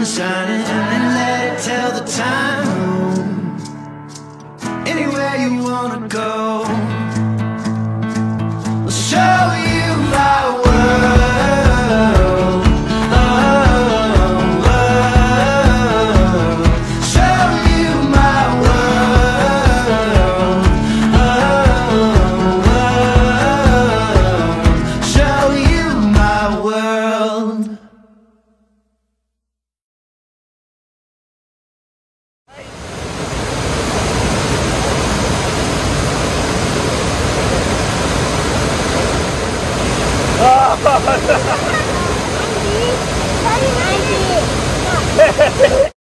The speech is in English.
is shining, and let it tell the time. Anywhere you wanna go, I'll show you my world. Oh, oh, show you my world. Oh, oh, show you my world. Oh,